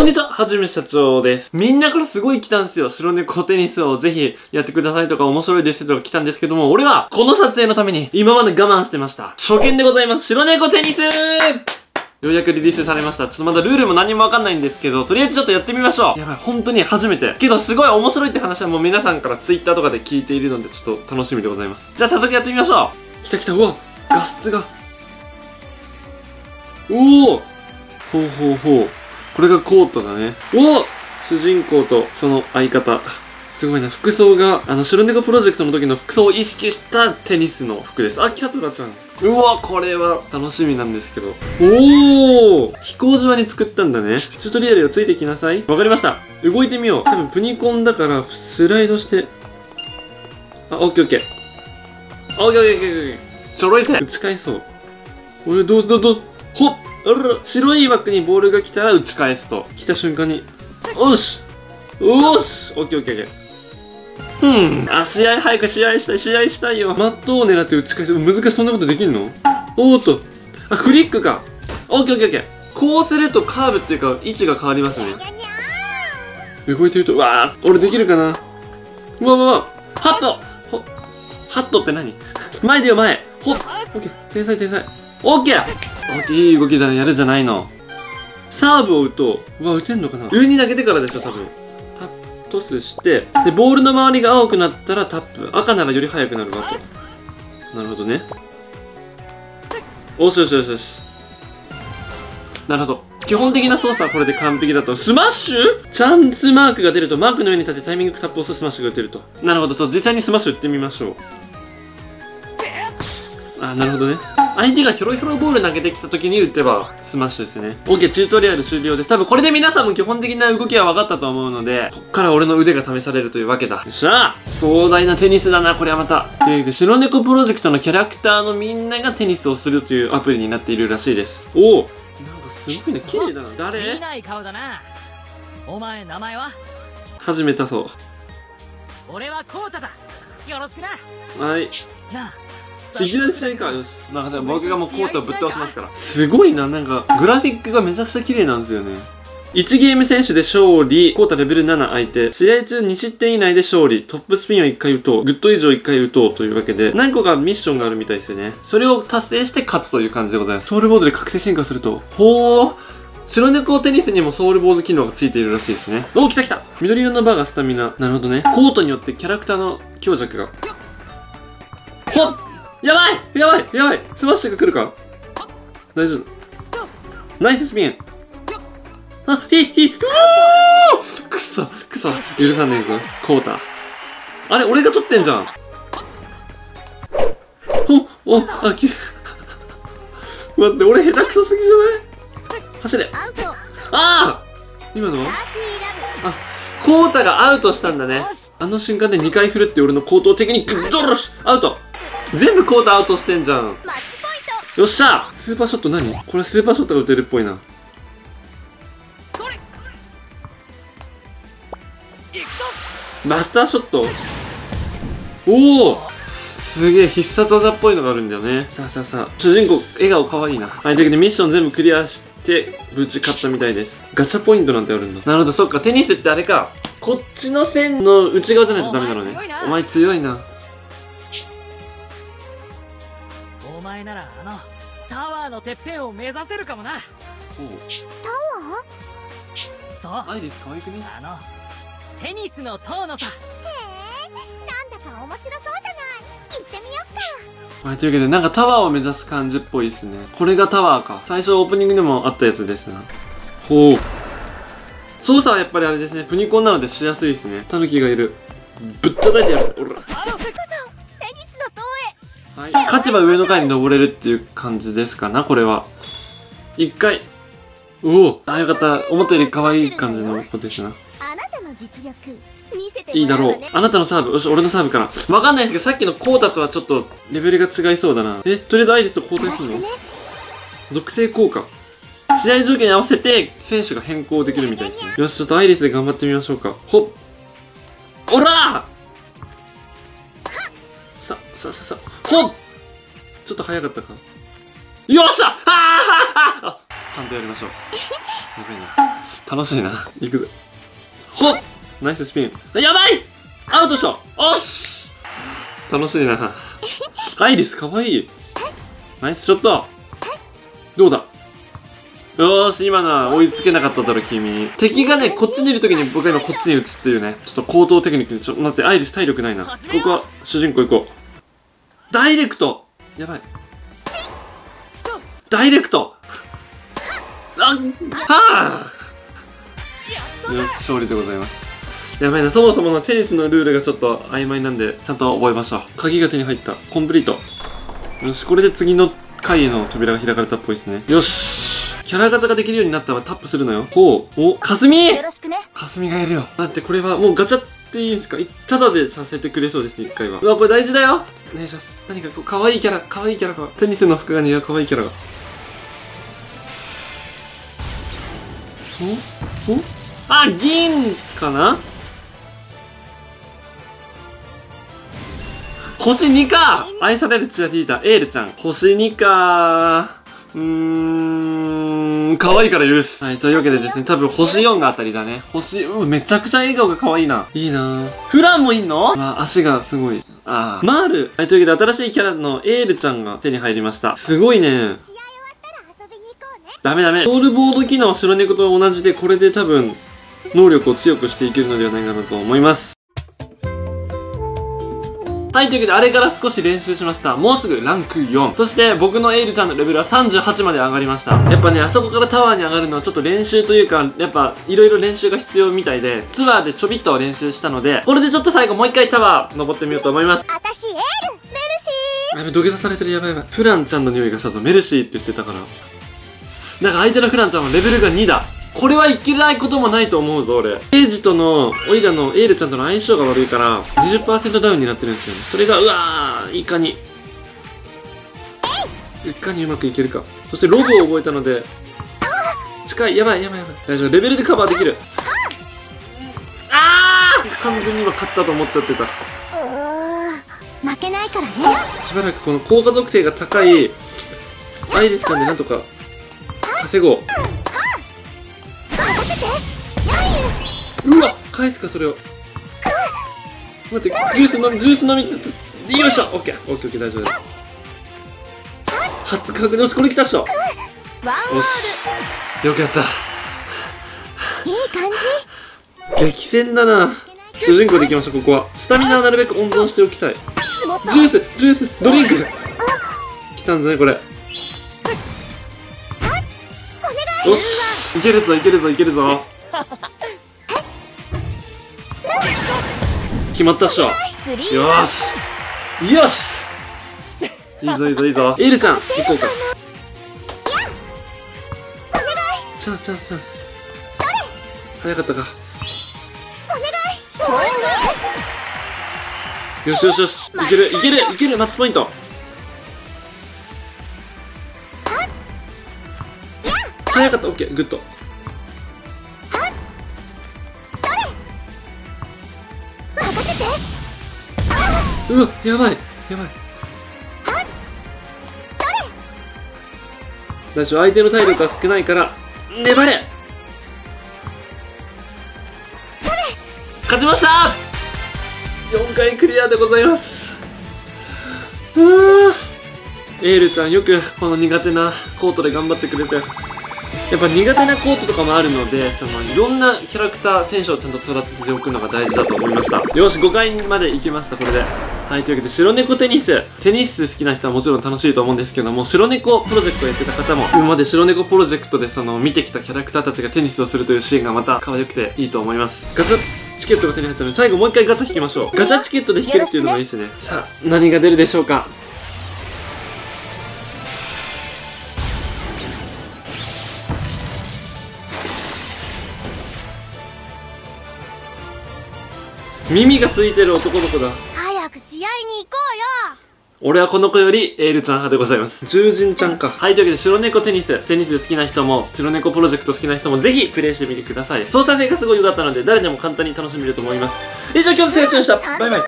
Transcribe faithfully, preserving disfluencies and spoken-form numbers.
にちは、はじめ社長です。みんなからすごい来たんですよ。白猫テニスをぜひやってくださいとか面白いですとか来たんですけども、俺はこの撮影のために今まで我慢してました。初見でございます。白猫テニスようやくリリースされました。ちょっとまだルールも何もわかんないんですけど、とりあえずちょっとやってみましょう。やばい、本当に初めて。けどすごい面白いって話はもう皆さんから Twitter とかで聞いているので、ちょっと楽しみでございます。じゃあ早速やってみましょう。来た来た、うわ、画質が。おお、ほうほうほう。これがコートだね。おお、主人公とその相方。すごいな。服装が、あの、白猫プロジェクトの時の服装を意識したテニスの服です。あ、キャトラちゃん。うわ、これは楽しみなんですけど。おお、飛行島に作ったんだね。チュートリアルをついてきなさい。わかりました。動いてみよう。多分プニコンだからスライドして。あ、オッケーオッケー。オッケーオッケーオッケーオッケー。ちょろいせ。打ち返そう。俺、どうどうどう。ほっ、あらら、白い枠にボールが来たら打ち返すと。来た瞬間に。おしおし、オッケーオッケーオッケー。ふん、あ、試合早く試合したい、試合したいよ。マットを狙って打ち返す。難しい、そんなことできんの？おーっと。あ、フリックか。オッケーオッケーオッケー。こうするとカーブっていうか、位置が変わりますね。動いてると、うわー、俺できるかな。うわうわうわ。ハットほハットって何？前でよ、前。ほっ。オッケー。天才天才。オッケー。オッケー、いい動きだね。やるじゃないの。サーブを打とう。うわ、打てんのかな。上に投げてからでしょ、多分。トスして、で、ボールの周りが青くなったらタップ。赤ならより速くなるわと。なるほどね。おしよしよしよし。なるほど。基本的な操作はこれで完璧だと。スマッシュ？チャンスマークが出ると、マークの上に立てタイミングタップを押すとスマッシュが打てると。なるほど。そう、実際にスマッシュ打ってみましょう。あ、なるほどね。相手がひょろひょろボール投げてきた時に打てばスマッシュですね。OK、チュートリアル終了です。多分これで皆さんも基本的な動きは分かったと思うので、こっから俺の腕が試されるというわけだ。よっしゃー、壮大なテニスだな、これはまた。というわけで、白猫プロジェクトのキャラクターのみんながテニスをするというアプリになっているらしいです。おお、なんかすごいね、綺麗だな。誰？ 見ない顔だな。お前、名前は？ 始めたそう。 俺はコウタだ。よろしくな。 はい。 なあ、 いきなり試合か。よし。なんか僕がもうコートをぶっ倒しますから。すごいな、なんか、グラフィックがめちゃくちゃ綺麗なんですよね。いちゲーム選手で勝利、コータレベルなな相手、試合中に失点以内で勝利、トップスピンをいっかい打とう、グッド以上いっかい打とうというわけで、何個かミッションがあるみたいですよね。それを達成して勝つという感じでございます。ソウルボードで覚醒進化すると、ほー。白猫テニスにもソウルボード機能がついているらしいですね。おー、来た来た。緑色のバーがスタミナ。なるほどね。コートによってキャラクターの強弱が。ほっ、やばいやばいやばい、スマッシュが来るか。大丈夫。ナイススピン。あ、いいいい。うおー、くそくそ、許さねえぞコータ。あれ、俺が取ってんじゃん。おお、あ、き待って、俺下手くそすぎじゃない？走れ。ああ、今のはあ、コータがアウトしたんだね。あの瞬間でにかい振るって俺の高等テクニック。ドロシアウト。全部コータアウトしてんじゃん。よっしゃ、スーパーショット何？これスーパーショットが打てるっぽいな。マスターショット。おお、すげえ必殺技っぽいのがあるんだよね。さあさあさあ、主人公笑顔かわいいな。はい、というわけでミッション全部クリアして無事勝ったみたいです。ガチャポイントなんてあるんだ。なるほど、そっか、テニスってあれか、こっちの線の内側じゃないとダメなのね。お前強いな。 お前ならあのタワーのてっぺんを目指せるかもな。 おう、 タワー？そう、 アイリス可愛くね？ あのテニスの塔のさ。 へえ、なんだか面白そうじゃない。行ってみよっか。 はい、というわけでなんかタワーを目指す感じっぽいですね。これがタワーか。最初オープニングでもあったやつですな。ほう、操作はやっぱりあれですね、プニコンなのでしやすいですね。タヌキがいる。ぶったたいてやる。おら、 あのこそテニスの塔へ。 はい、勝てば上の階に登れるっていう感じですかな、これは。一回。おお、あ、よかった。思ったより可愛い感じの子ですな。 あなたの実力見せていいだろう。 もらうわね。 あなたのサーブ。よし、俺のサーブかな。わかんないですけど、さっきのコータとはちょっとレベルが違いそうだな。え、とりあえずアイリスと交代するの？属性効果。試合状況に合わせて選手が変更できるみたいですね。よし、ちょっとアイリスで頑張ってみましょうか。ほっ、おらー、さ、さ、さ、さ、ほっ、ちょっと早かったか。よっしゃ、はーはーはー、あ、ちゃんとやりましょう。 ばいな。楽しいな。いくぜ。ほっナイススピン。やばいアウトでしょ。おし楽しいな。アイリスかわいい。ナイスショット。どうだ。よーし、今のは追いつけなかっただろ、君。敵がね、こっちにいるときに僕が今こっちに打つっていうね。ちょっと高等テクニックにちょっと待って、アイリス体力ないな。ここは主人公行こう。ダイレクトやばい。ダイレクトあはあよし、勝利でございます。やばいな、そもそものテニスのルールがちょっと曖昧なんで、ちゃんと覚えましょう。鍵が手に入った。コンプリート。よし、これで次の階への扉が開かれたっぽいですね。よしキャラガチャができるようになったらタップするのよ。ほう。お、かすみよろしくね。 かすみがいるよ。だってこれはもうガチャっていいんですか？ただでさせてくれそうですね、一回は。うわ、これ大事だよ。お願いします。何かこう、かわいいキャラ、かわいいキャラが。テニスの服が似合うかわいいキャラが。おおあ、銀かな？星にか。愛されるチアリーダー、エールちゃん。星にか。うーん、可愛いから許す。はい、というわけでですね、多分星よんがあたりだね。星、うん、めちゃくちゃ笑顔が可愛いな。いいなぁ。フランもいんの？まあ、足がすごい。あー。マール。はい、というわけで新しいキャラのエールちゃんが手に入りました。すごいね。 試合終わったら遊びに行こうね。 ダメダメ。ソウルボード機能は白猫と同じで、これで多分、能力を強くしていけるのではないかなと思います。はい、というわけであれから少し練習しました。もうすぐランクよん。そして僕のエイルちゃんのレベルはさんじゅうはちまで上がりました。やっぱね、あそこからタワーに上がるのはちょっと練習というか、やっぱいろいろ練習が必要みたいで、ツアーでちょびっと練習したので、これでちょっと最後もう一回タワー登ってみようと思います。 あたしエールメルシやべ、土下座されてる。やばいやばい。フランちゃんの匂いがしたぞ。メルシーって言ってたから。なんか相手のフランちゃんはレベルがにだ。これはいけないこともないと思うぞ、俺。エイジとの、オイラのエールちゃんとの相性が悪いから、にじゅっパーセント ダウンになってるんですよね。それが、うわー、いかに。いかにうまくいけるか。そしてロブを覚えたので、近い。やばい、やばい、やばい。大丈夫。レベルでカバーできる。あー完全に今勝ったと思っちゃってた。 ー。うーん、負けないからね。 しばらくこの効果属性が高い、アイリスさんでなんとか、稼ごう。うわ返すかそれを。待って、ジュース飲みジュース飲みってよいしょ。オッケーオッケーオッケー、大丈夫です。初確認。よし、これ来たっしょ。 ワンよしよくやった。 いい感じ。 激戦だな。主人公でいきましょう。ここはスタミナはなるべく温存しておきたい。ジュースジュースドリンク来たんだねこれ。よしいけるぞいけるぞいけるぞ。決まったっしょ。よーしよしいいぞいいぞいいぞ。エイルちゃん行こうか。チャンスチャンスチャンス。早かったか。よしよしよしいけるいけるいける。マッチポイント。早かった。オッケーグッド。うわやばいやばい。大丈夫。相手の体力が少ないから粘れ。勝ちました。よんかいクリアでございます。うエールちゃんよくこの苦手なコートで頑張ってくれて。やっぱ苦手なコートとかもあるので、そのいろんなキャラクター選手をちゃんと育てておくのが大事だと思いました。よしごかいまで行きました。これではい、というわけで白猫テニステニス好きな人はもちろん楽しいと思うんですけども、白猫プロジェクトをやってた方も今まで白猫プロジェクトでその見てきたキャラクターたちがテニスをするというシーンがまた可愛くていいと思います。ガチャチケットが手に入ったので最後もう一回ガチャ引きましょう。ガチャチケットで引けるっていうのがいいですね。さあ何が出るでしょうか。耳がついてる男の子だ。 早く試合に行こうよ。 俺はこの子よりエールちゃん派でございます。獣人ちゃんか。はい、というわけで白猫テニステニス好きな人も白猫プロジェクト好きな人もぜひプレイしてみてください。操作性がすごい良かったので誰でも簡単に楽しめると思います。以上今日のセレクションでした。バイバイ。